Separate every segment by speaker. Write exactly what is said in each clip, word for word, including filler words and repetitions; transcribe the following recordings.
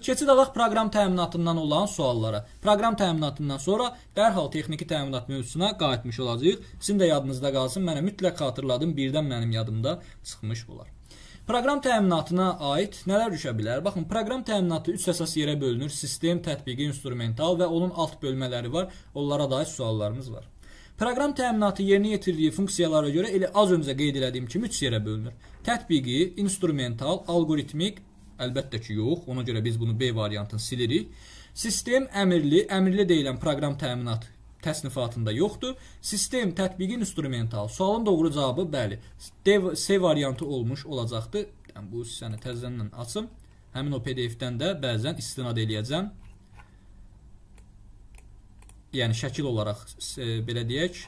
Speaker 1: Keçid alaq proqram təminatından olan suallara. Proqram təminatından sonra dərhal texniki təminat mövzusuna qayıtmış olacağıq. Sizin də yadınızda qalsın. Mənə mütləq xatırladım. Birdən mənim yadımda çıxmış olar. Proqram təminatına aid nələr düşə bilər? Baxın, proqram təminatı üç əsas yerə bölünür. Sistem, tətbiqi, instrumental və onun alt bölmələri var. Onlara dair suallarımız var. Proqram təminatı yerinə yetirdiyi funksiyalara görə elə az öncə qeyd etdiyim kimi üç yerə bölünür. Tətbiqi, instrumental, algoritmik, əlbəttə ki, yox. Ona görə biz bunu B variantını silirik. Sistem, əmrli, əmrli deyilən proqram təminat təsnifatında yoxdur. Sistem, tətbiqi, instrumental. Sualın doğru cavabı bəli. C variantı olmuş olacaqdır. Yəni, bu hissəni təzədən açım. Həmin o P D F-dən də bəzən istinad eləyəcəm. Yəni, şəkil olaraq, e, belə deyək,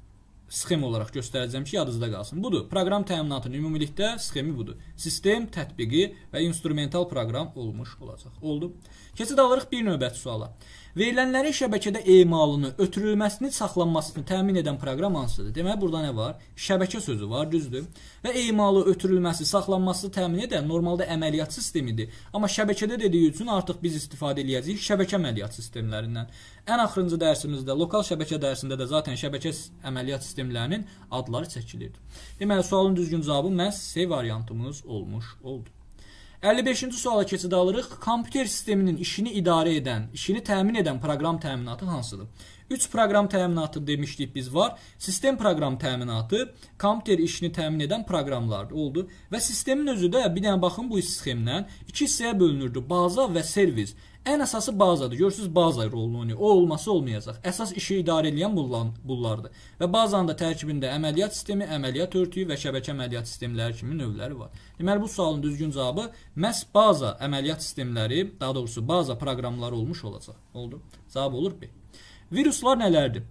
Speaker 1: sxem olaraq göstərəcəm ki, yadınızda qalsın. Budur, proqram təminatının ümumilikdə sxemi budur. Sistem, tətbiqi və instrumental proqram olmuş olacaq. Oldu. Keçid alırıq bir növbəti suala. Verilənlərin şəbəkədə emalını, ötürülməsini, saxlanmasını təmin edən proqram hansıdır? Deməli, burada nə var? Şəbəkə sözü var, düzdür. Və emalı, ötürülməsi, saxlanması təmin edən normalda əməliyyat sistemidir. Amma şəbəkədə dediyi üçün artıq biz istifadə edəcəyik şəbəkə əməliyyat sistemlərindən. Ən axırıncı dərsimizdə, lokal şəbəkə dərsində də zaten şəbəkə əməliyyat sistemlərinin adları çəkilirdi. Deməli, sualın düzgün cavabı məhz C variantımız olmuş oldu. əlli beşinci suala keçid alırıq. Kompüter sisteminin işini idarə edən, işini təmin edən proqram təminatı hansıdır? üç proqram təminatı demişdik biz var. Sistem proqram təminatı, kompüter işini təmin edən proqramlardır. Oldu. Və sistemin özü də, bir dənə baxın bu sxemdən, iki hissəyə bölünürdü. Baza və servis. Ən əsası bazadır. Görürsünüz, baza rolunu oynayır. O olması olmayacaq. Əsas işi idarə edən bunlardır. Və bazanın da tərkibində əməliyyat sistemi, əməliyyat örtüyü və şəbəkə əməliyyat sistemləri kimi növləri var. Deməli, bu sualın düzgün cavabı məhz baza əməliyyat sistemləri, daha doğrusu baza proqramları olmuş olacaq. Oldu. Cavab olur B. Viruslar nələrdir?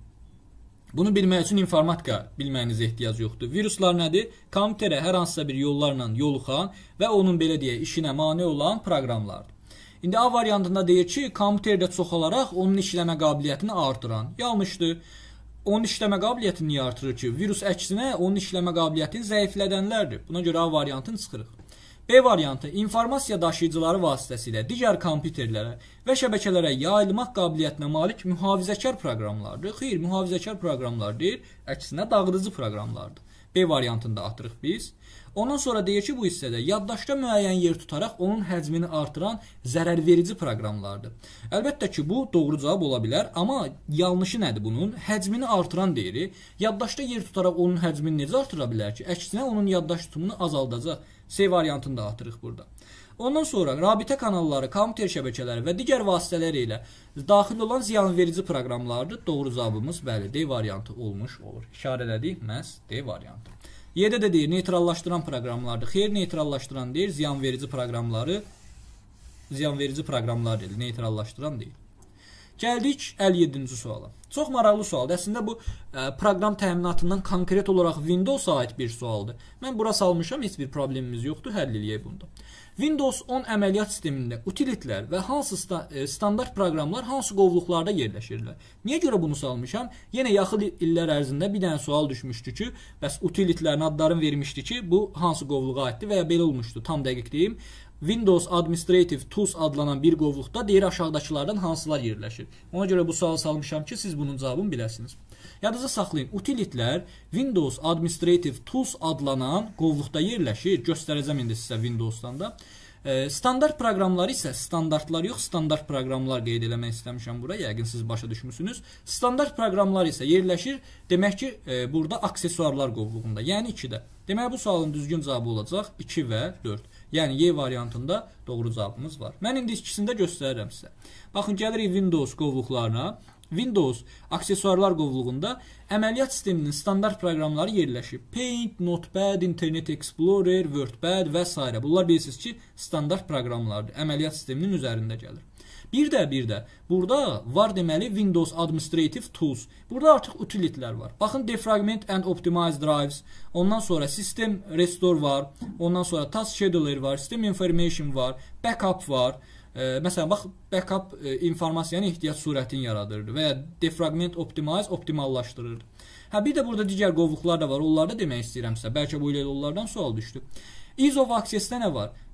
Speaker 1: Bunu bilmək üçün informatika bilməyinizə ehtiyac yoxdur. Viruslar nədir? Kompüterə hər hansısa bir yollarla yoluxan və onun belə deyək, işinə mane olan proqramlardır. İndi A variantında deyir ki, kompüterdə çoxalaraq onun işləmə qabiliyyətini artıran. Yanlışdır. Onun işləmə qabiliyyətini niyə artırır ki? Virus əksinə onun işləmə qabiliyyətini zəiflədənlərdir. Buna görə A variantını çıxırıq. B variantı informasiya daşıyıcıları vasitəsilə digər kompüterlərə və şəbəkələrə yayılmaq qabiliyyətinə malik mühafizəkar proqramlardır. Xeyr, mühafizəkar proqramlar deyil, əksinə dağıdıcı proqramlardır. B variantında atırıq biz. Ondan sonra deyir ki, bu hissədə yaddaşda müəyyən yer tutaraq onun həcmini artıran zərərverici proqramlardır. Əlbəttə ki, bu doğru cavab ola bilər, amma yanlışı nədir bunun? Həcmini artıran deyirik. Yaddaşda yer tutaraq onun həcmini necə artıra bilər ki? Əksinə onun yaddaş tutumunu azaldacaq. C variantını da atırıq burada. Ondan sonra rabitə kanalları, kompüter şəbəkələri və digər vasitələr ilə daxil olan ziyanverici proqramlardır. Doğru cavabımız bəli, D variantı olmuş olur. İşarələdik, məhz D variantı. Y-də də deyir, neytrallaşdıran proqramlardır. Xeyr, neytrallaşdıran deyir, ziyanverici proqramları, ziyanverici proqramlar deyil, neytrallaşdıran deyil. Gəldik əlli yeddinci suala. Çox maraqlı sualdır. Əslində bu ə, proqram təminatından konkret olaraq Windows-a aid bir sualdır. Mən bura salmışam, heç bir problemimiz yoxdur, həll eləyək bunda. Windows on əməliyyat sistemində utilitlər və hansı sta standart proqramlar hansı qovluqlarda yerləşirlər? Niyə görə bunu salmışam? Yenə yaxın illər ərzində bir dənə sual düşmüşdü ki, bəs utilitlərin adlarını vermişdi ki, bu hansı qovluğa aiddir və ya belə olmuşdu, tam dəqiq deyim. Windows Administrative Tools adlanan bir qovluqda deyir aşağıdakılardan hansılar yerləşir. Ona görə bu sualı salmışam ki, siz bunun cavabını biləsiniz. Yadınızda saxlayın, utilitlər Windows Administrative Tools adlanan qovluqda yerləşir. Göstərəcəm indi sizə Windows'dan da. Standart proqramları isə standartlar yox, standart proqramlar qeyd eləmək istəmişəm bura. Yəqin siz başa düşmüsünüz. Standart proqramlar isə yerləşir, demək ki, burada aksesuarlar qovluğunda, yəni ikidə. Demək, bu sualın düzgün cavabı olacaq iki və dörd. Yəni, Y variantında doğru cavabımız var. Mən indi ikisini də göstərirəm sizə. Baxın, gəlirik Windows qovluqlarına. Windows aksesuarlar qovluğunda əməliyyat sisteminin standart proqramları yerləşir. Paint, Notepad, Internet Explorer, WordPad və s. Bunlar bilirsiniz ki, standart proqramlardır. Əməliyyat sisteminin üzərində gəlir. Bir də, bir də, burada var deməli Windows Administrative Tools. Burada artıq utilitlər var. Baxın, Defragment and Optimize Drives, ondan sonra System Restore var, ondan sonra Task Scheduler var, System Information var, Backup var. E, məsələn, bax, backup e, informasiyanı ehtiyac surətini yaradırdı və ya defragment optimize optimallaşdırırdı. Hə, bir də burada digər qovluqlar da var, onlarda demək istəyirəm sizə. Bəlkə bu ilə onlardan sual düşdü. Ease of Access-də nə var?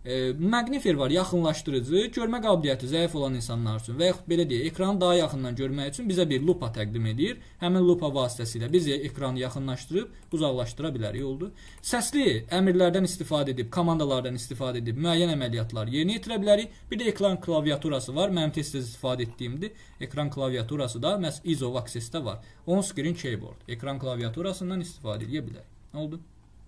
Speaker 1: E, magnifer var, yaxınlaşdırıcı, görmə qabiliyyəti zəif olan insanlar üçün və yaxud belə deyək, ekranı daha yaxından görmək üçün bizə bir lupa təqdim edir. Həmin lupa vasitəsilə biz ekranı yaxınlaşdırıb uzaqlaşdıra bilərik, oldu. Səsli əmrlərdən istifadə edib, komandalardan istifadə edib müəyyən əməliyyatlar yerinə yetirə bilərik. Bir də ekran klaviaturası var, mənim tez-tez istifadə etdiyimdir. Ekran klaviaturası da məhz Ease of Access-də var. On-screen keyboard, ekran klaviaturasından istifadə edə bilərik. Oldu.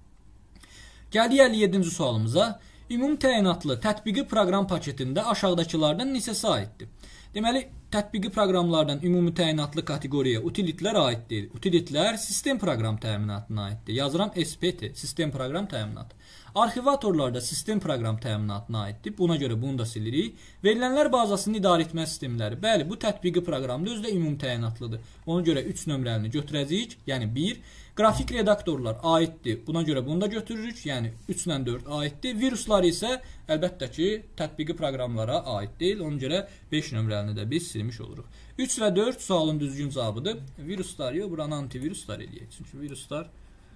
Speaker 1: Gəldik əlli yeddinci sualımıza. Ümumi təyinatlı tətbiqi proqram paketində aşağıdakılardan neçəsi aiddir? Deməli, tətbiqi proqramlardan ümumi təyinatlı kateqoriyaya utilitlər aid deyil. Utilitlər sistem proqram təminatına aiddir. Yazıram S P T, sistem proqram təminatı. Arxivatorlar da sistem proqram təminatına aiddir. Buna görə bunu da silirik. Verilənlər bazasının idarə etmə sistemləri. Bəli, bu tətbiqi proqramda özü də ümumi təyinatlıdır. Ona görə üç nömrəlini götürəcəyik. Yəni bir. Qrafik redaktorlar aiddir. Buna görə bunu da götürürük. Yəni üç ilə dörd aiddir. Viruslar isə əlbəttə ki, tətbiqi proqramlara aid deyil. Ona görə beş nömrəlini də biz silmiş oluruq. üç və dörd sualın düzgün cavabıdır. Viruslar yox, buranı antiviruslar eləyək. Çünki viruslar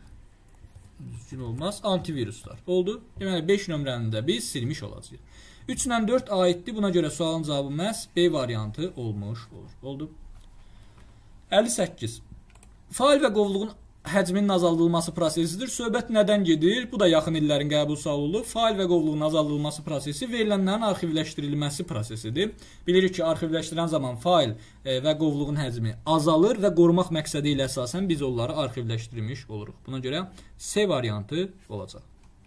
Speaker 1: düzgün olmaz. Antiviruslar. Oldu. Deməli, beş nömrəni də biz silmiş olacağıq. üç ilə dörd aiddir. Buna görə sualın cavabı məhz B variantı olmuş olur. Oldu. əlli səkkiz. Fail və qovluğun həcminin azaldılması prosesidir. Söhbət nədən gedir? Bu da yaxın illərin qəbul sualı olub. Fail və qovluğun azaldılması prosesi verilənlərin arxivləşdirilməsi prosesidir. Bilirik ki, arxivləşdirən zaman fail e, və qovluğun həcmi azalır və qorumaq məqsədi ilə əsasən biz onları arxivləşdirmiş oluruq. Buna görə C variantı olacaq.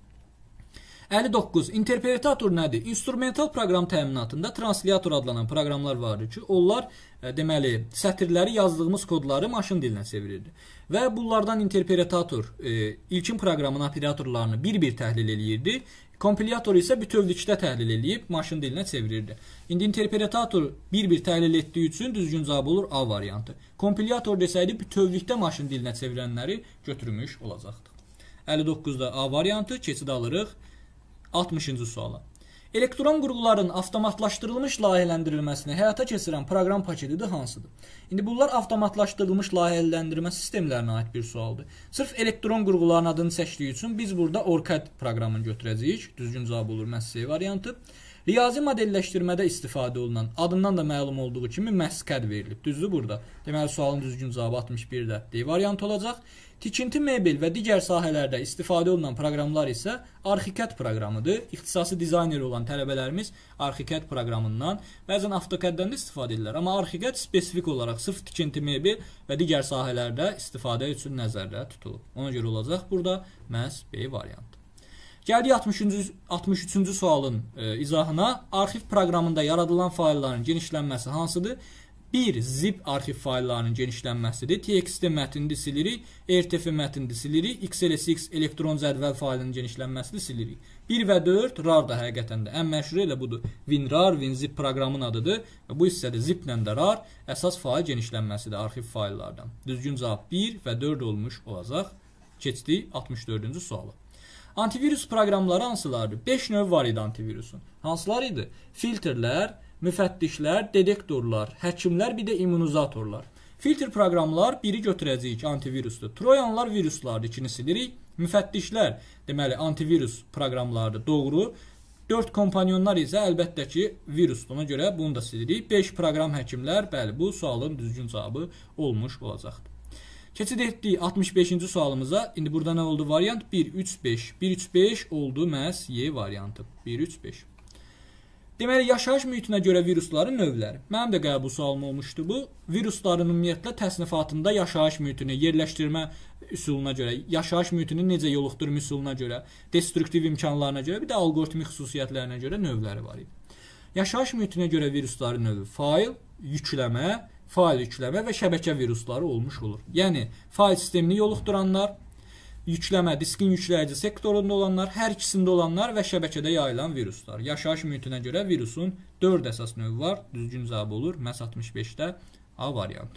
Speaker 1: əlli doqquz. İnterpretator nədir? İnstrumental proqram təminatında translator adlanan proqramlar vardır ki, onlar e, deməli, sətirləri yazdığımız kodları maşın dilinə çevirirdi. Və bunlardan interpretator e, ilkin proqramın operatorlarını bir-bir təhlil eləyirdi. Kompilyator isə bütövlükdə təhlil eləyib maşın dilinə çevirirdi. İndi interpretator bir-bir təhlil etdiyi üçün düzgün cavab olur A variantı. Kompilyator desəydi bütövlükdə maşın dilinə çevirənləri götürmüş olacaqdı. əlli doqquzda A variantı, keçid alırıq. altmışıncı suala. Elektron qurğuların avtomatlaşdırılmış layihələndirilməsini həyata keçirən proqram paketidir hansıdır? İndi bunlar avtomatlaşdırılmış layihələndirmə sistemlərinə aid bir sualdır. Sırf elektron qurğuların adını seçdiyi üçün biz burada ORCAD proqramını götürəcəyik. Düzgün cavab olur məhz C variantı. Riyazi modelləşdirmədə istifadə olunan, adından da məlum olduğu kimi məhz C A D verilib. Düzdür burada. Deməli, sualın düzgün cavabı altmış birdə D variantı olacaq. Tikinti, mebel və digər sahələrdə istifadə olunan proqramlar isə ArchiCAD proqramıdır. İxtisası dizayner olan tələbələrimiz ArchiCAD proqramından, bəzən AutoCAD-dən də istifadə edirlər. Amma ArchiCAD spesifik olaraq sırf tikinti, mebel və digər sahələrdə istifadə üçün nəzərdə tutulub. Ona görə olacaq burada məhz B variantı. Gəldik altmış üçüncü sualın e, izahına. Arxiv proqramında yaradılan faylların genişlənməsi hansıdır? bir. Zip arxiv fayllarının genişlənməsidir. T X T mətnini silirik, R T F mətnini silirik, X L S X elektron cədvəl faylının genişlənməsini silirik. bir və dörd rar da həqiqətən də ən məşhur elə budur. WinRAR, WinZip proqramın adıdır. Və bu hissədə ziplə də rar əsas fayl genişlənməsidir arxiv fayllardan. Düzgün cavab bir və dörd olmuş olacaq. Keçdik altmış dördüncü sualı. Antivirus proqramları hansılardır? beş növ var idi antivirusun. Hansılar idi? Filtrlər, müfəttişlər, detektorlar, həkimlər, bir də immunizatorlar. Filtr proqramlar biri götürəcəyik antivirusdur. Troyanlar viruslardır, ikini silirik. Müfəttişlər, deməli antivirus proqramlardır, doğru. dörd kompanyonlar isə əlbəttə ki virusdur. Ona görə bunu da silirik. beş proqram həkimlər, bəli, bu sualın düzgün cavabı olmuş olacaqdır. Keçid etdik altmış beşinci sualımıza. İndi burada nə oldu variant? bir, üç, beş. bir, üç, beş oldu məhz Y variantı. bir, üç, beş. Deməli, yaşayış mühitinə görə virusların növləri. Mənim də qəbul sualım olmuşdu bu. Virusların ümumiyyətlə təsnifatında yaşayış mühitini yerləşdirmə üsuluna görə, yaşayış mühitini necə yoluxdurma üsuluna görə, destruktiv imkanlarına görə, bir də alqoritmik xüsusiyyətlərinə görə növləri var idi. Yaşayış mühitinə görə virusların növü fail, yükləmə, fail yükləmə və şəbəkə virusları olmuş olur. Yəni, fail sistemini yoluxduranlar, yükləmə, diskin yükləyici sektorunda olanlar, hər ikisində olanlar və şəbəkədə yayılan viruslar. Yaşayış mühitinə görə virusun dörd əsas növü var. Düzgün cavab olur. Məhz altmış beşdə A variantı.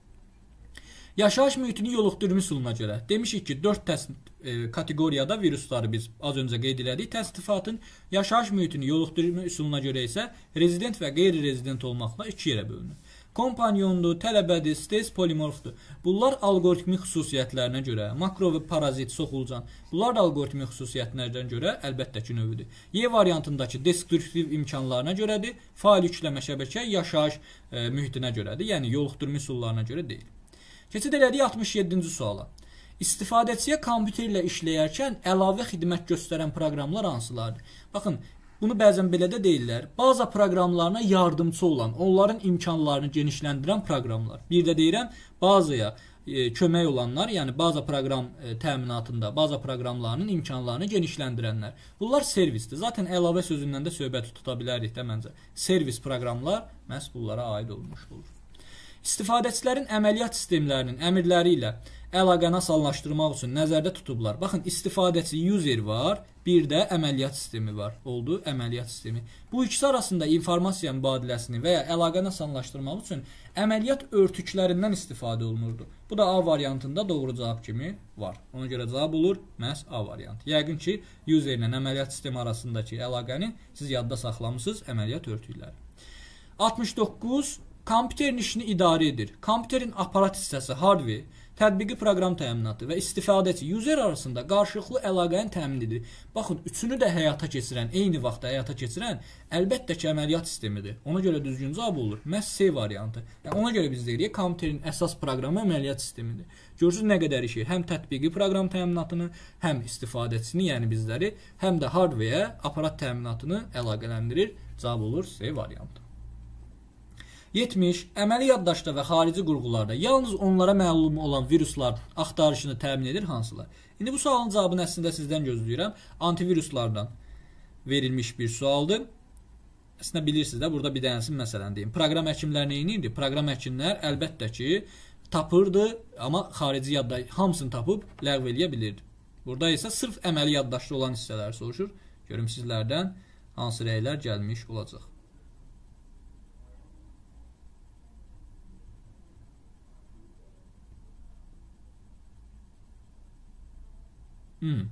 Speaker 1: Yaşayış mühitini yoluxdurma üsuluna görə. Demişik ki, dörd e, kateqoriyada virusları biz az öncə qeyd elədik. Təsnifatın yaşayış mühitini yoluxdurma üsuluna görə isə rezident və qeyri-rezident olmaqla iki yerə bölünür. kompanyondur, tələbədir, stes polimorfdur. Bunlar alqoritmik xüsusiyyətlərinə görə, makro və parazit, soxulcan, bunlar da alqoritmik xüsusiyyətlərinə görə əlbəttə ki, növüdür. Y variantındakı deskriptiv imkanlarına görədir, fail yükləmə şəbəkə, yaşayış e, mühitinə görədir, yəni yoluxdurma üsullarına görə deyil. Keçid elədik altmış yeddinci suala. İstifadəçiyə kompüterlə işləyərkən əlavə xidmət göstərən proqramlar hansılardır? Baxın, bunu bəzən belə də deyirlər. Baza proqramlarına yardımçı olan, onların imkanlarını genişləndirən proqramlar. Bir də deyirəm, bazaya e, kömək olanlar, yəni baza proqram e, təminatında, baza proqramlarının imkanlarını genişləndirənlər. Bunlar servisdir. Zaten əlavə sözündən də söhbət tuta bilərik də məncə. Servis proqramlar məhz bunlara aid olmuş olur. İstifadəçilərin əməliyyat sistemlərinin əmrləri ilə əlaqəni asanlaşdırmaq üçün nəzərdə tutublar. Baxın, istifadəçi user var, bir də əməliyyat sistemi var. Oldu, əməliyyat sistemi. Bu ikisi arasında informasiya mübadiləsini və ya əlaqəni asanlaşdırmaq üçün əməliyyat örtüklərindən istifadə olunurdu. Bu da A variantında doğru cavab kimi var. Ona görə cavab olur məhz A variantı. Yəqin ki, user ilə əməliyyat sistemi arasındakı əlaqəni siz yadda saxlamısınız, əməliyyat örtükləri. altmış doqquz. Kompüterin işini idarə edir. Kompüterin aparat hissəsi, hardware, tətbiqi proqram təminatı və istifadəçi user arasında qarşılıqlı əlaqəni təmin edir. Baxın, üçünü də həyata keçirən, eyni vaxtda həyata keçirən əlbəttə ki, əməliyyat sistemidir. Ona görə düzgün cavab olur. Məhz C variantı. Yəni, ona görə biz deyirik, kompüterin əsas proqramı əməliyyat sistemidir. Görürsünüz nə qədər işi, həm tətbiqi proqram təminatını, həm istifadəçisini, yəni bizləri, həm də hardware, aparat təminatını əlaqələndirir. Cavab olur C variantı. yetmiş. Əməli yaddaşda və xarici qurğularda yalnız onlara məlum olan viruslar axtarışını təmin edir hansılar? İndi bu sualın cavabını əslində sizdən gözləyirəm. Antiviruslardan verilmiş bir sualdır. Əslində bilirsiniz də, burada bir dənəsin məsələn deyim. Proqram həkimlər neyinirdi? Proqram həkimlər əlbəttə ki, tapırdı, amma xarici yadda hamısını tapıb ləğv eləyə bilirdi. Burada isə sırf əməli yaddaşda olan hissələr soruşur. Görüm sizlərdən hansı rəylər gəlmiş olacaq. Hmm.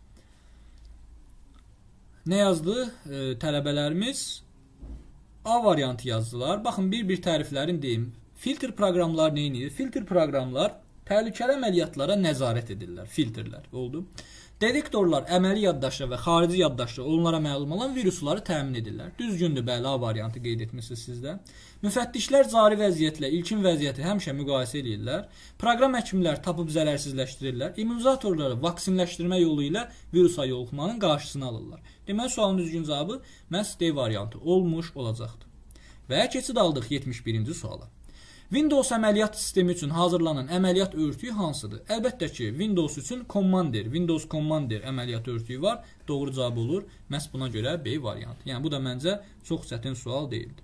Speaker 1: Nə yazdı e, tələbələrimiz? A variantı yazdılar. Baxın, bir-bir təriflərini deyim. Filtr proqramlar neyini? Filtr proqramlar təhlükəli əməliyyatlara nəzarət edirlər. Filtrlər. Oldu. Detektorlar əməli yaddaşda və xarici yaddaşda onlara məlum olan virusları təmin edirlər. Düzgündür, bəli, A variantı qeyd etmişsiniz sizdə. Müfəttişlər cari vəziyyətlə ilkin vəziyyəti həmişə müqayisə edirlər. Proqram həkimlər tapıb zərərsizləşdirirlər. İmmunizatorları vaksinləşdirmə yolu ilə virusa yoluxmanın qarşısını alırlar. Deməli, sualın düzgün cavabı məhz D variantı olmuş olacaqdır. Və keçid aldıq yetmiş birinci suala. Windows əməliyyat sistemi üçün hazırlanan əməliyyat örtüyü hansıdır? Əlbəttə ki, Windows üçün Commander, Windows Commander əməliyyat örtüyü var. Doğru cavab olur. Məhz buna görə B variantı. Yəni, bu da məncə çox çətin sual deyildi.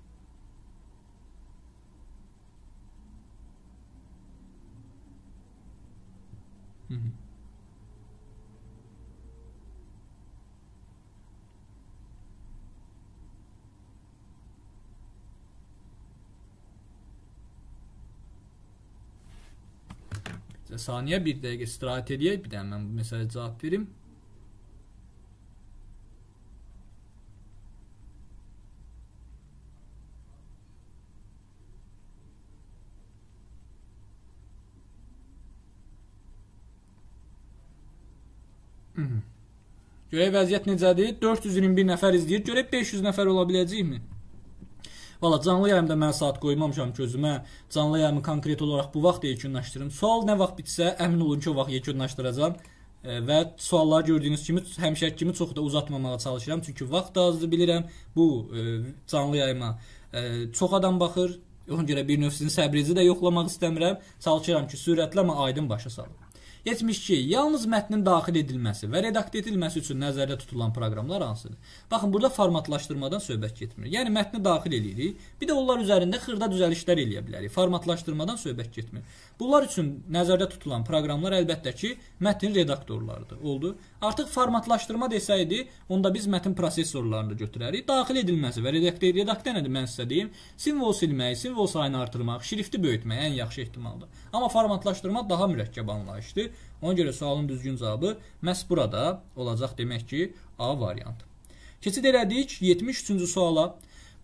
Speaker 1: Hı -hı. Saniyə bir dəqiqə istirahət edək. Bir dənə mən bu məsələ cavab verim. Görək vəziyyət necədir? dörd yüz iyirmi bir nəfər izləyir. Görək beş yüz nəfər ola biləcəkmi? Valla canlı yayımda mən saat qoymamışam gözümə. Canlı yayımı konkret olaraq bu vaxt yekunlaşdırım. Sual nə vaxt bitsə, əmin olun ki, o vaxt yekunlaşdıracam. E, və sualları gördüyünüz kimi, həmişəki kimi çox da uzatmamağa çalışıram. Çünki vaxt da azdır, bilirəm. Bu e, canlı yayıma e, çox adam baxır. Ona görə bir növ sizin səbrinizi də yoxlamaq istəmirəm. Çalışıram ki, sürətlə amma aydın başa salım. yetmiş iki. Yalnız mətnin daxil edilməsi və redaktə edilməsi üçün nəzərdə tutulan proqramlar hansıdır? Baxın, burada formatlaşdırmadan söhbət getmir. Yəni, mətni daxil edirik. Bir də onlar üzərində xırda düzəlişlər eləyə bilərik. Formatlaşdırmadan söhbət getmir. Bunlar üçün nəzərdə tutulan proqramlar əlbəttə ki, mətnin redaktorlarıdır. Oldu. Artıq formatlaşdırma desəydi, onda biz mətn prosesorlarını götürərik. Daxil edilməsi və redaktə, redaktə nədir mən sizə deyim? Simvol silmək, simvol sayını artırmaq, şrifti böyütmək ən yaxşı ehtimaldır. Amma formatlaşdırma daha mürəkkəb anlayışdır. Ona görə sualın düzgün cavabı məhz burada olacaq demək ki, A variantı. Keçid elədik yetmiş üçüncü suala.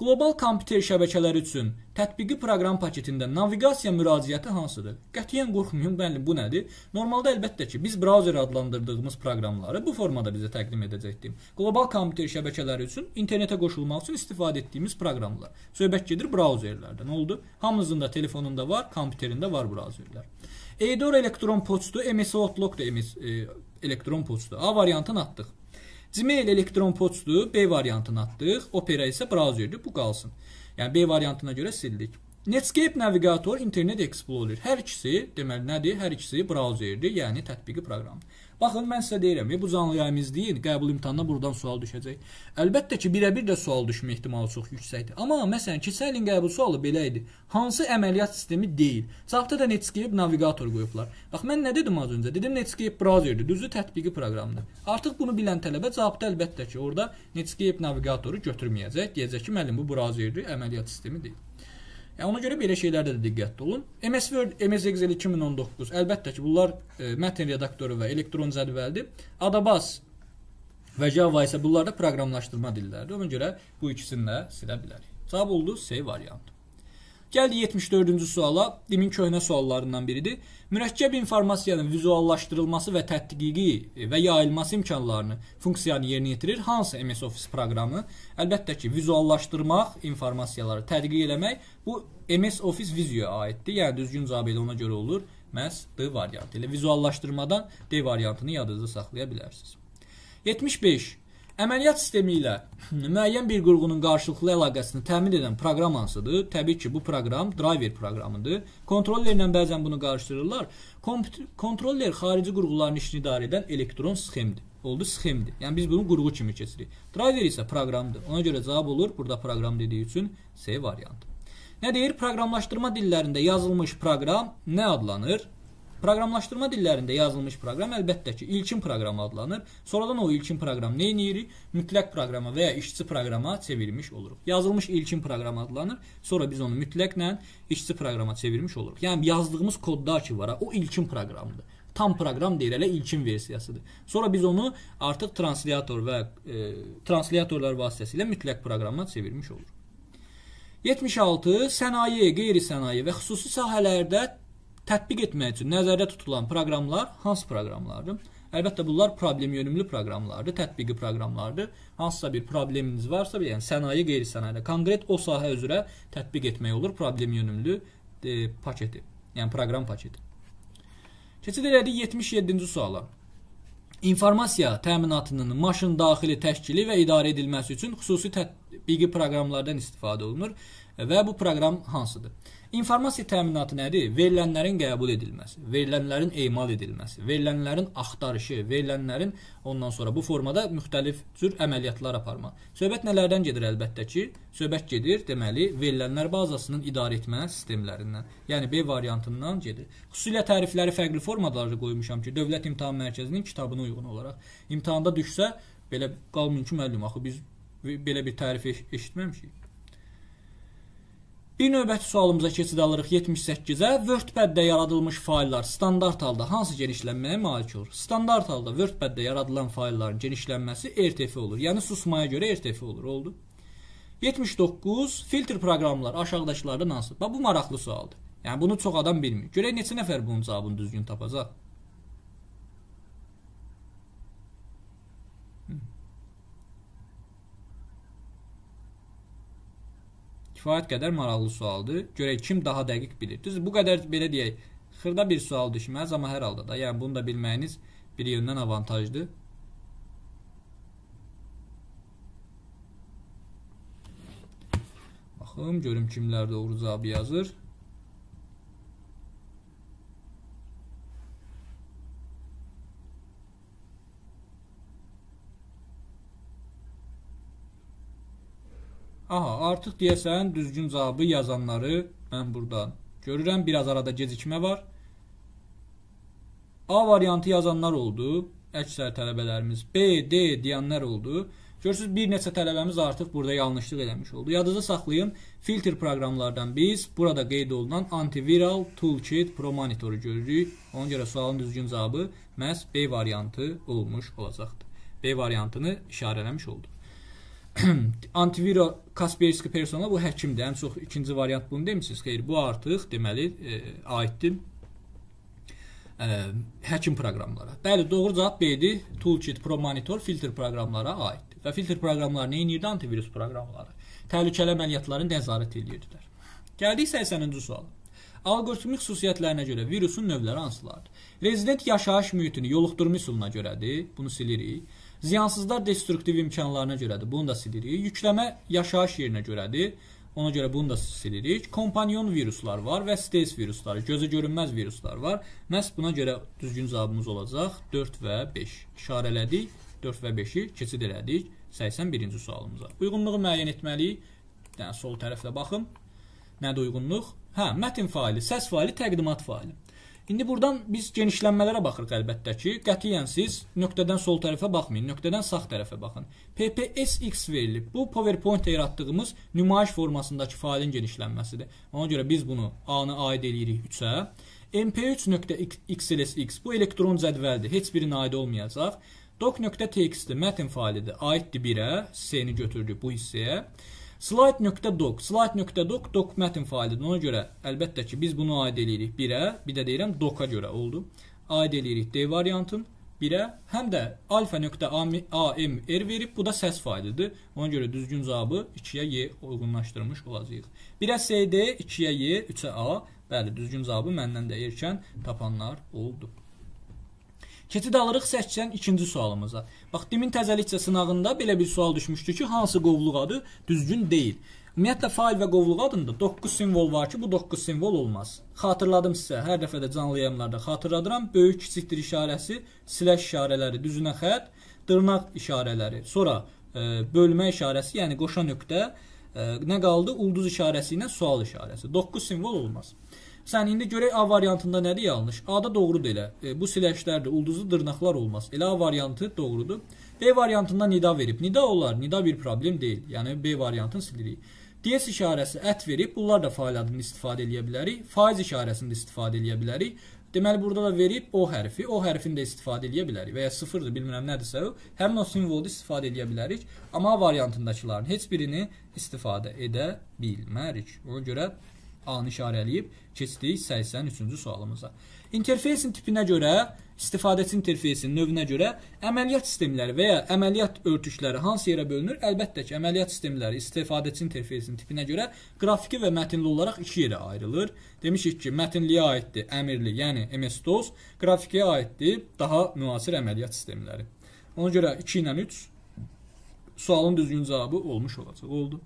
Speaker 1: Qlobal kompüter şəbəkələri üçün tətbiqi proqram paketində naviqasiya müraciəti hansıdır? Qətiyyən qorxmayın, bəli, bu nədir? Normalda əlbəttə ki, biz brauzer adlandırdığımız proqramları bu formada bizə təqdim edəcəkdir. Qlobal kompüter şəbəkələri üçün internetə qoşulmaq üçün istifadə etdiyimiz proqramlar. Söhbət gedir brauzerlərdən. Nə oldu? Hamınızın da telefonunda var, kompüterində var brauzerlər. Eidor elektron poçtu, M S Outlook da M S e, elektron poçtu. A variantını atdıq. Gmail elektron poçtu, B variantını atdıq. Opera isə brauzerdir, bu qalsın. Yəni B variantına görə sildik. Netscape Navigator, Internet Explorer. Hər ikisi, deməli nədir? Hər ikisi brauzerdir, yəni tətbiqi proqram. Baxın, mən sizə deyirəm, bu canlı yayım izləyin, qəbul imtahanına buradan sual düşəcək. Əlbəttə ki, birə-bir də sual düşmə ehtimalı çox yüksəkdir. Amma məsələn, keçən ilin qəbul sualı belə idi. Hansı əməliyyat sistemi deyil? Cavabda da Netscape Navigator qoyublar. Bax, mən nə dedim az öncə? Dedim Netscape brauzerdir, düzü tətbiqi proqramdır. Artıq bunu bilən tələbə cavabda əlbəttə ki, orada Netscape Navigatoru götürməyəcək. Deyəcək ki, müəllim, bu brauzerdir, əməliyyat sistemi deyil. Yəni, ona görə belə şeylərdə də diqqətli olun. M S Word, M S Excel iki min on doqquz. Əlbəttə ki, bunlar e, mətn redaktoru və elektron cədvəldir. Adabas və Java isə bunlar da proqramlaşdırma dilləridir. Ona görə bu ikisini də silə bilərik. Cavab oldu C variantı. Gəldi yetmiş dördüncü suala. Demin köhnə suallarından biridir. Mürəkkəb informasiyanın vizuallaşdırılması və tətbiqi və yayılması imkanlarını funksiyanı yerinə yetirir. Hansı M S Office proqramı? Əlbəttə ki, vizuallaşdırmaq, informasiyaları tədqiq eləmək bu M S Office Visuo'ya aiddir. Yəni düzgün cavab elə ona görə olur. Məhz D variantı ilə vizuallaşdırmadan D variantını yadınızda saxlaya bilərsiniz. yetmiş beş. Əməliyyat sistemi ilə müəyyən bir qurğunun qarşılıqlı əlaqəsini təmin edən proqram hansıdır? Təbii ki, bu proqram driver proqramıdır. Kontrollerlə bəzən bunu qarşıdırırlar. Kontroller xarici qurğuların işini idarə edən elektron sxemdir. Oldu sxemdir. Yəni biz bunu qurğu kimi keçirik. Driver isə proqramdır. Ona görə cavab olur. Burada proqram dediyi üçün C variantı. Nə deyir? Proqramlaşdırma dillərində yazılmış proqram nə adlanır? Proqramlaşdırma dillərində yazılmış proqram əlbəttə ki, ilkin proqram adlanır. Sonradan o ilkin proqram nə edirik? Mütləq proqrama və ya işçi proqrama çevirmiş oluruq. Yazılmış ilkin proqram adlanır. Sonra biz onu mütləqlə işçi proqrama çevirmiş oluruq. Yəni yazdığımız kodda ki var, o ilkin proqramdır. Tam proqram deyil, elə ilkin versiyasıdır. Sonra biz onu artıq translator və e, translatorlar vasitəsilə mütləq proqrama çevirmiş oluruq. yetmiş altı. Sənaye, qeyri-sənaye və xüsusi sahələrdə tətbiq etmək üçün nəzərdə tutulan proqramlar hansı proqramlardır? Əlbəttə bunlar problem yönümlü proqramlardır, tətbiqi proqramlardır. Hansısa bir probleminiz varsa, yəni sənaye, qeyri-sənayedə konkret o sahə üzrə tətbiq etmək olur problem yönümlü e, paketi, yəni proqram paketi. Keçid elədik yetmiş yeddinci suala. İnformasiya təminatının maşın daxili təşkili və idarə edilməsi üçün xüsusi tətbiqi proqramlardan istifadə olunur və bu proqram hansıdır? İnformasiya təminatı nədir? Verilənlərin qəbul edilməsi, verilənlərin emal edilməsi, verilənlərin axtarışı, verilənlərin ondan sonra bu formada müxtəlif cür əməliyyatlar aparma. Söhbət nələrdən gedir əlbəttə ki? Söhbət gedir, deməli, verilənlər bazasının idarə etmə sistemlərindən. Yəni B variantından gedir. Xüsusilə tərifləri fərqli formalarda qoymuşam ki, Dövlət İmtahan Mərkəzinin kitabına uyğun olaraq. İmtahanda düşsə, belə qalmayın ki, müəllim, axı biz belə bir tərif eş eşitməmişik. Bir növbəti sualımıza keçid alırıq yetmiş səkkizə. WordPad-də yaradılmış fayllar standart halda hansı genişlənməyə malik olur? Standart halda WordPad-də yaradılan faylların genişlənməsi R T F olur. Yəni susmaya görə R T F olur. Oldu. yetmiş doqquz. Filtr proqramlar aşağıdakılardan hansı? Bax, bu maraqlı sualdır. Yəni bunu çox adam bilmir. Görək neçə nəfər bunun cavabını düzgün tapacaq? Kifayət qədər maraqlı sualdır. Görək kim daha dəqiq bilir. Düz bu qədər belə deyək, xırda bir sual düşməz, amma hər halda da, yəni bunu da bilməyiniz bir yöndən avantajdır. Baxım, görüm kimlər doğru cavabı yazır. Aha, artıq deyəsən düzgün cavabı yazanları mən buradan görürəm. Biraz arada gecikmə var. A variantı yazanlar oldu. Əksər tələbələrimiz. B, D deyənlər oldu. Görürsünüz, bir neçə tələbəmiz artıq burada yanlışlıq eləmiş oldu. Yadınızda saxlayın, filtr proqramlardan biz burada qeyd olunan Antiviral Toolkit Pro monitoru görürük. Ona görə sualın düzgün cavabı məhz B variantı olmuş olacaqdır. B variantını işarələmiş oldu. Antiviro Kaspersky Persona bu həkimdir. Ən çox ikinci variant bunu demisiniz. Xeyr, bu artıq deməli e, aiddir e, həkim proqramlara. Bəli, doğru cavab B-dir. Toolkit, Pro Monitor, filtr proqramlara aiddir. Və filtr proqramları nə edirdi? Antivirus proqramları. Təhlükəli əməliyyatları nəzarət edirdilər. Gəldik səksəninci suala. Alqoritmik xüsusiyyətlərinə görə virusun növləri hansılardır? Rezident yaşayış mühitini yoluxdurma üsuluna görədir. Bunu silirik. Ziyansızlar destruktiv imkanlarına görədir. Bunu da silirik. Yükləmə yaşayış yerinə görədir. Ona görə bunu da silirik. Kompanyon viruslar var və stes virusları, gözə görünməz viruslar var. Məhz buna görə düzgün cavabımız olacaq dörd və beş. İşarələdik. dörd və beşi keçid elədik səksən birinci sualımıza. Uyğunluğu müəyyən etməliyik. Yəni, sol tərəflə baxın. Nədir uyğunluq? Hə, mətn faili, səs faili, təqdimat faili. İndi buradan biz genişlənmələrə baxırıq əlbəttə ki, qətiyyən siz nöqtədən sol tərəfə baxmayın, nöqtədən sağ tərəfə baxın. P P S X verilib. Bu PowerPoint-də yaratdığımız nümayiş formasındakı failin genişlənməsidir. Ona görə biz bunu A-nı aid eləyirik üçə. M P üç nöqtə X L S X bu elektron cədvəldir. Heç birinin aid olmayacaq. Doc.txt mətn failidir. Aiddir birə. C-ni götürdük bu hissəyə. Slide.doc Slide.doc doc mətn failidir. Ona görə əlbəttə ki, biz bunu aid eləyirik birə. Bir də deyirəm doc-a görə oldu. Aid eləyirik D variantın birə. Həm də alfa.am R verib. Bu da səs failidir. Ona görə düzgün cavabı ikiyə Y uyğunlaşdırmış olacağıq. birə S D, ikiyə Y, üçə A. Bəli, düzgün cavabı məndən də erkən tapanlar oldu. Keçid alırıq səksən ikinci sualımıza. Bax, demin təzəlikcə sınağında belə bir sual düşmüşdü ki, hansı qovluq adı düzgün deyil. Ümumiyyətlə, fail və qovluq adında doqquz simvol var ki, bu doqquz simvol olmaz. Xatırladım sizə, hər dəfə də canlı yayımlarda xatırladıram. Böyük kiçikdir işarəsi, slash işarələri, düzünə xət, dırnaq işarələri, sonra e, bölmə işarəsi, yəni qoşa nöqtə, e, nə qaldı? Ulduz işarəsi ilə sual işarəsi. doqquz simvol olmaz. Sən indi görək A variantında nədir yanlış? A-da doğrudur elə. E, bu siləhşlərdir, ulduzlu dırnaqlar olmaz. Elə A variantı doğrudur. B variantında nida verib. Nida olar, nida bir problem deyil. Yəni B variantını silirik. D S işarəsi ət verib. Bunlar da fail adını istifadə edə bilərik. Faiz işarəsini də istifadə edə bilərik. Deməli, burada da verib O hərfi. O hərfini də istifadə edə bilərik. Və ya sıfırdır, bilmirəm nədirsə o. Həmin o simvolu istifadə edə bilərik. Amma A variantındakıların heç birini istifadə edə bilmərik. Ona görə A-nı işarələyib keçdik səksən üçüncü sualımıza. İnterfeysin tipinə görə, istifadəçi interfeysin növünə görə əməliyyat sistemləri və ya əməliyyat örtükləri hansı yerə bölünür? Əlbəttə ki, əməliyyat sistemləri istifadəçi interfeysin tipinə görə qrafiki və mətinli olaraq iki yerə ayrılır. Demişik ki, mətinliyə aiddir əmirli, yəni M S DOS, qrafikiyə aiddir daha müasir əməliyyat sistemləri. Ona görə iki ilə üç sualın düzgün cavabı olmuş olacaq. Oldu.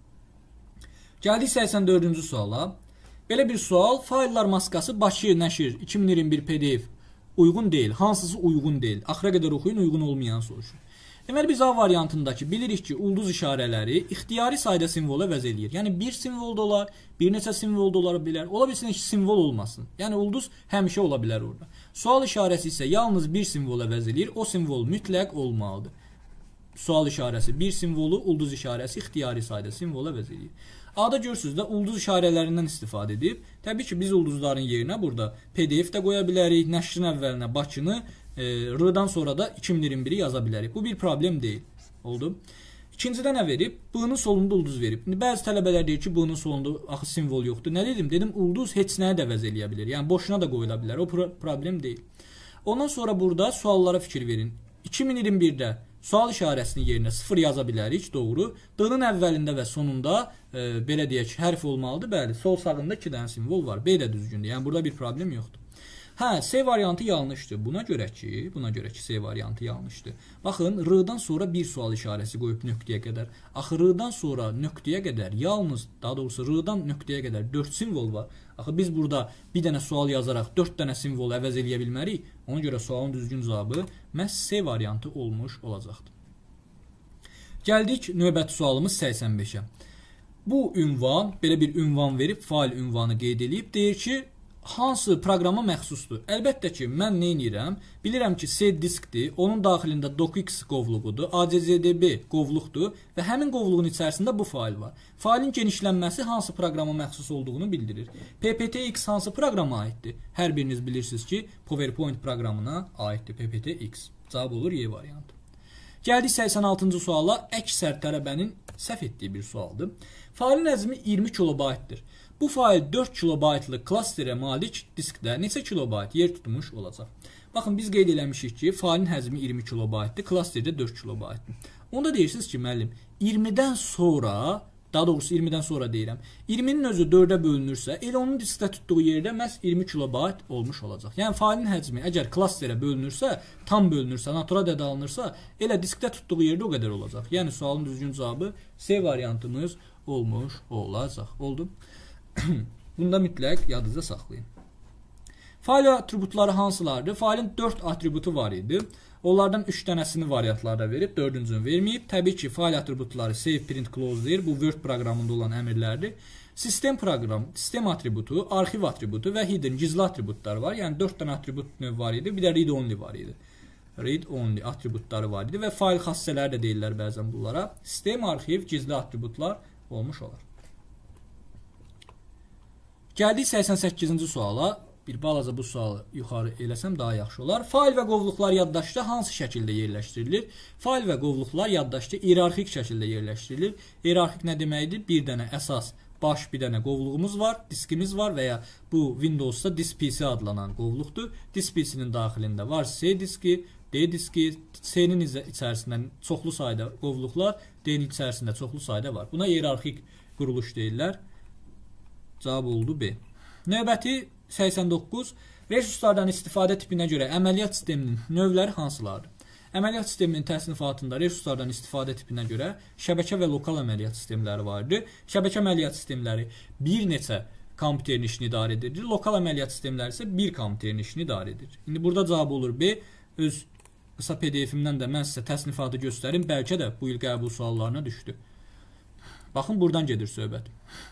Speaker 1: Gəldik səksən dördüncü suala. Belə bir sual, faillər maskası Bakı nəşr iki min iyirmi bir P D F uyğun deyil. Hansısı uyğun deyil? Axıra qədər oxuyun, uyğun olmayan soruşun. Deməli, biz A variantındakı bilirik ki, ulduz işarələri ixtiyari sayda simvola vəz eləyir. Yəni, bir simvol da olar, bir neçə simvol da ola bilər. Ola bilsin ki, simvol olmasın. Yəni, ulduz həmişə ola bilər orada. Sual işarəsi isə yalnız bir simvola vəz eləyir. O simvol mütləq olmalıdır. Sual işarəsi bir simvolu, ulduz işarəsi ixtiyari sayda simvola vəz eləyir. A-da görürsünüz də ulduz işarələrindən istifadə edib. Təbii ki, biz ulduzların yerinə burada P D F də qoya bilərik. Nəşrin əvvəlinə Bakını, e, R-dan sonra da iki min iyirmi biri yaza bilərik. Bu bir problem deyil. Oldu. İkincidə nə verib? B-nın solunda ulduz verib. İndi bəzi tələbələr deyir ki, B-nın solunda axı simvol yoxdur. Nə dedim? Dedim, ulduz heç nəyə də vəz eləyə bilir. Yəni, boşuna da qoyula bilər. O pro problem deyil. Ondan sonra burada suallara fikir verin. iki min iyirmi birdə sual işarəsinin yerinə sıfır yaza bilərik, doğru. D-nın əvvəlində və sonunda e, belə deyək, hərf olmalıdır. Bəli, sol sağında iki dənə simvol var. B də düzgündür. Yəni, burada bir problem yoxdur. Hə, C variantı yanlışdır. Buna görə ki, buna görə ki, C variantı yanlışdır. Baxın, R-dan sonra bir sual işarəsi qoyub nöqtəyə qədər. Axı, R-dan sonra nöqtəyə qədər yalnız, daha doğrusu R-dan nöqtəyə qədər dörd simvol var. Axı, biz burada bir dənə sual yazaraq dörd dənə simvolu əvəz eləyə bilmərik. Ona görə sualın düzgün cavabı məhz C variantı olmuş olacaqdır. Gəldik növbəti sualımız səksən beşə. Bu ünvan, belə bir ünvan verib, fail ünvanı qeyd edib, deyir ki, hansı proqrama məxsusdur? Əlbəttə ki, mən nə edirəm? Bilirəm ki, C diskdir, onun daxilində docx qovluğudur, A C Z D B qovluqdur və həmin qovluğun içərisində bu fail var. Failin genişlənməsi hansı proqrama məxsus olduğunu bildirir. P P T X hansı proqrama aiddir? Hər biriniz bilirsiniz ki, PowerPoint proqramına aiddir P P T X. Cavab olur Y variantı. Gəldik səksən altıncı suala. Əksər tələbənin səhv etdiyi bir sualdır. Failin həcmi iyirmi kilobaytdır. Bu fail dörd kilobaytlıq klasterə malik diskdə neçə kilobayt yer tutmuş olacaq? Baxın, biz qeyd eləmişik ki, failin həcmi iyirmi kilobaytdır, klasterdə dörd kilobaytdır. Onda deyirsiniz ki, müəllim, iyirmidən sonra, daha doğrusu iyirmidən sonra deyirəm, iyirminin özü dördə bölünürsə, elə onun diskdə tutduğu yerdə məhz iyirmi kilobayt olmuş olacaq. Yəni, failin həcmi əgər klasterə bölünürsə, tam bölünürsə, natural ədəd alınırsa, elə diskdə tutduğu yerdə o qədər olacaq. Yəni, sualın düzgün cavabı C variantımız olmuş olacaq. Oldu. Bunda mütləq yadınızda saxlayın. Fail atributları hansılardır? Failin dörd atributu var idi. Onlardan üç dənəsini variantlarda verib, dördüncünü verməyib. Təbii ki, fail atributları save, print, close deyir. Bu Word proqramında olan əmrlərdir. Sistem proqram, sistem atributu, arxiv atributu və hidden, gizli atributlar var. Yəni, dörd dənə atribut növ var idi. Bir də read only var idi. Read only atributları var idi və fail xassələri də deyirlər bəzən bunlara. Sistem, arxiv, gizli atributlar olmuş olar. Gəldik səksən səkkizinci suala. Bir balaca bu sualı yuxarı eləsəm daha yaxşı olar. Fail və qovluqlar yaddaşda hansı şəkildə yerləşdirilir? Fail və qovluqlar yaddaşda iyerarxik şəkildə yerləşdirilir. Iyerarxik nə deməkdir? Bir dənə əsas, baş bir dənə qovluğumuz var, diskimiz var və ya bu Windows'da disk P C adlanan qovluqdur. Disk P C'nin daxilində var C diski, D diski, C-nin içərisində çoxlu sayda qovluqlar, D-nin içərisində çoxlu sayda var. Buna iyerarxik quruluş deyirlər. Cavab oldu B. Növbəti səksən doqquz. Resurslardan istifadə tipinə görə əməliyyat sisteminin növləri hansılardır? Əməliyyat sisteminin təsnifatında resurslardan istifadə tipinə görə şəbəkə və lokal əməliyyat sistemləri vardır. Şəbəkə əməliyyat sistemləri bir neçə kompüterin işini idarə edir. Lokal əməliyyat sistemləri isə bir kompüterin işini idarə edir. İndi burada cavab olur B. Öz qısa P D F-imdən də mən sizə təsnifatı göstərim. Bəlkə də bu il qəbul suallarına düşdü. Baxın, buradan gedir söhbət.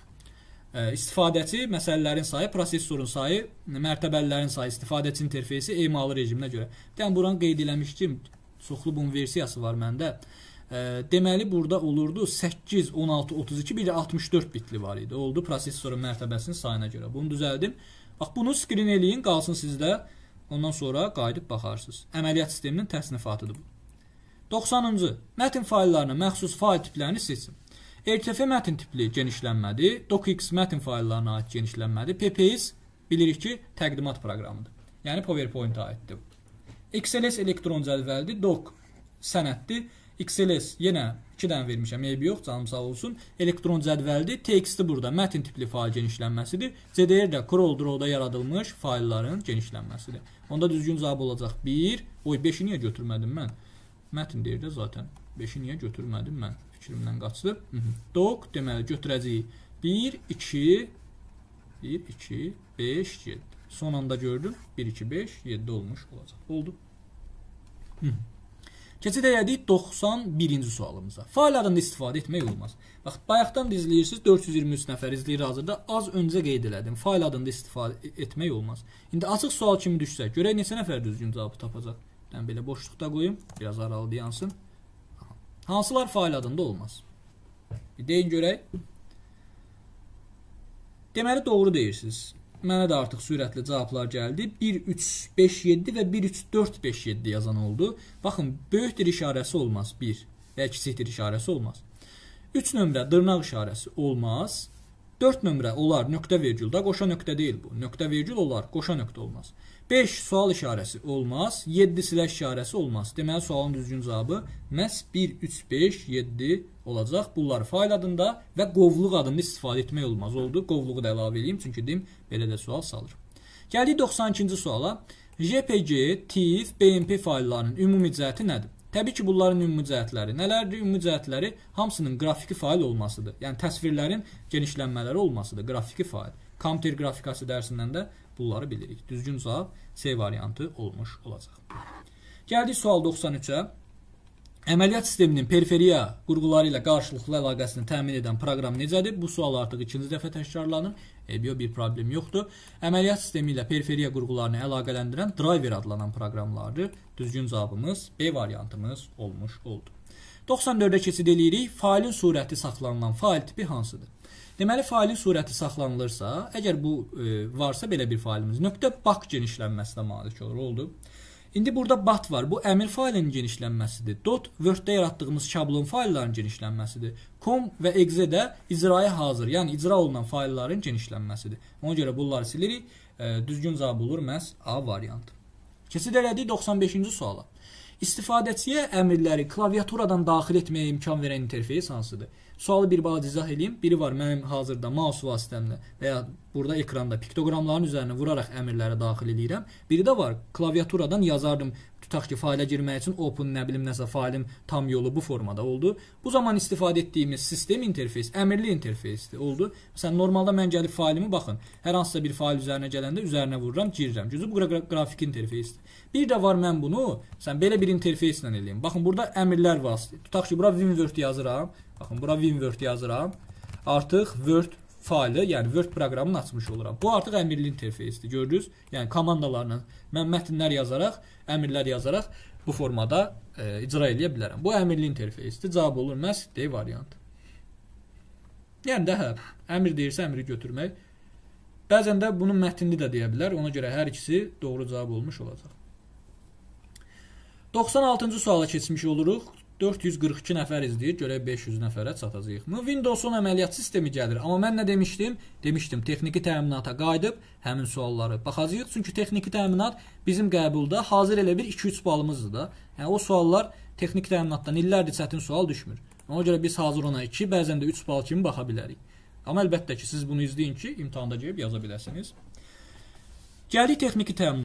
Speaker 1: İstifadəçi, məsələlərin sayı, prosesorun sayı, mərtəbəlilərin sayı, istifadəçi interfeysi emalı rejiminə görə. Yəni, buranı qeyd eləmişdim, çoxlu bunun versiyası var məndə. Deməli, burada olurdu səkkiz, on altı, otuz iki, bir də altmış dörd bitli var idi. Oldu prosesorun mərtəbəsinin sayına görə. Bunu düzəldim. Bax, bunu screen eləyin, qalsın sizdə. Ondan sonra qayıdıb baxarsınız. Əməliyyat sisteminin təsnifatıdır bu. doxsanıncı. Mətin faillarına məxsus fail tiplərini seçin. R T F mətin tipli genişlənmədir. docx mətin faillarına aid genişlənmədir. P P S bilirik ki, təqdimat proqramıdır. Yəni PowerPoint-a aiddir. X L S elektron cədvəldir. Doc sənəddir. X L S yenə iki dənə vermişəm. Eybi yox, canım sağ olsun. Elektron cədvəldir. T X-də burada mətin tipli fail genişlənməsidir. C D R də CorelDRAW-da yaradılmış failların genişlənməsidir. Onda düzgün cavab olacaq bir. Oy, beşi niyə götürmədim mən? Mətin deyir də zaten. beşi niyə götürmədim mən? Fikrimdən qaçdı. Doc deməli götürəcəyik. bir, iki, bir, iki, beş, yeddi. Son anda gördüm. bir, iki, beş, yeddi olmuş olacaq. Oldu. Keçid elədik doxsan birinci sualımıza. Fail adında istifadə etmək olmaz. Bax, bayaqdan izləyirsiniz, dörd yüz iyirmi üç nəfər izləyir hazırda. Az öncə qeyd elədim. Fail adında istifadə etmək olmaz. İndi açıq sual kimi düşsə, görək neçə nəfər düzgün cavabı tapacaq. Mən belə boşluqda qoyum. Biraz aralı yansın. Hansılar fail adında olmaz? Bir deyin görək. Deməli, doğru deyirsiniz. Mənə də artıq sürətli cavablar gəldi. bir, üç, beş, yeddi və bir, üç, dörd, beş, yeddi yazan oldu. Baxın, böyükdir işarəsi olmaz. bir və kiçikdir işarəsi olmaz. üç nömrə dırnaq işarəsi olmaz. dörd nömrə olar nöqtə vergüldə. Qoşa nöqtə deyil bu. Nöqtə vergül olar. Qoşa nöqtə olmaz. beş sual işarəsi olmaz. yeddi siləş işarəsi olmaz. Deməli, sualın düzgün cavabı məhz bir, üç, beş, yeddi olacaq. Bunlar fail adında və qovluq adında istifadə etmək olmaz. Oldu. Qovluğu da əlavə edeyim. Çünki deyim, belə də sual salır. Gəldik doxsan ikinci suala. J P G, T I F, B M P faillarının ümumi cəhəti nədir? Təbii ki, bunların ümumi cəhətləri nələrdir? Ümumi cəhətləri hamısının qrafiki fail olmasıdır. Yəni, təsvirlərin genişlənmələri olmasıdır. Qrafiki fail. Kompüter qrafikası dərsindən də bunları bilirik. Düzgün cavab C variantı olmuş olacaq. Gəldik sual doxsan üçə. Əməliyyat sisteminin periferiya qurğuları ilə qarşılıqlı əlaqəsini təmin edən proqram necədir? Bu sual artıq ikinci dəfə təkrarlanır. E, bir problem yoxdur. Əməliyyat sistemi ilə periferiya qurğularını əlaqələndirən driver adlanan proqramlardır. Düzgün cavabımız B variantımız olmuş oldu. doxsan dördə keçid eləyirik. Failin surəti saxlanılan fail tipi hansıdır? Deməli, failin surəti saxlanılırsa, əgər bu e, varsa belə bir failimiz, nöqtə bak genişlənməsinə malik olur. Oldu. İndi burada bat var. Bu əmr faylının genişlənməsidir. Dot Word-də yaratdığımız şablon faylların genişlənməsidir. Com və exe də icraya hazır, yəni icra olunan faylların genişlənməsidir. Ona görə bunları silirik. E, düzgün cavab olur məhz A variantı. Keçid elədik doxsan beşinci suala. İstifadəçiyə əmrləri klaviaturadan daxil etməyə imkan verən interfeys hansıdır? Sualı bir balaca izah edeyim. Biri var mənim hazırda mouse vasitəmlə və ya burada ekranda piktogramların üzərinə vuraraq əmrləri daxil edirəm. Biri də var klaviaturadan yazardım. Tutaq ki, fayla girmək üçün open nə bilim nəsə faylım tam yolu bu formada oldu. Bu zaman istifadə etdiyimiz sistem interfeys əmrli interfeysdir oldu. Məsələn, normalda mən gəlib faylımı baxın. Hər hansısa bir fayl üzərinə gələndə üzərinə vururam, girirəm. Düzdür, bu qrafik interfeysdir. Bir də var mən bunu, sən belə bir interfeyslə eləyim. Baxın, burada əmrlər vasitə. Tutaq ki, bura WinWord yazıram. Baxın, bura WinWord yazıram. Artıq Word faylı, yəni Word proqramını açmış oluram. Bu artıq əmrli interfeysdir. Gördünüz? Yəni komandalarla mən mətnlər yazaraq, əmrlər yazaraq bu formada e, icra edə bilərəm. Bu əmrli interfeysdir. Cavab olur məhz D variantı. Yəni də hə, əmr deyirsə əmri götürmək. Bəzən də bunun mətnini də deyə bilər. Ona görə hər ikisi doğru cavab olmuş olacaq. doxsan altıncı suala keçmiş oluruq. dörd yüz qırx iki nəfər izləyir. Görək beş yüz nəfərə çatacağıq mı? Windows-un əməliyyat sistemi gəlir. Amma mən nə demişdim? Demişdim, texniki təminata qayıdıb həmin sualları baxacağıq. Çünki texniki təminat bizim qəbulda hazır elə bir iki üç balımızdır da. Yəni o suallar texniki təminatdan illərdir çətin sual düşmür. Ona görə biz hazır ona iki, bəzən də üç bal kimi baxa bilərik. Amma əlbəttə ki, siz bunu izləyin ki, imtahanda gəlib yaza biləsiniz. Gəlik texniki təminat.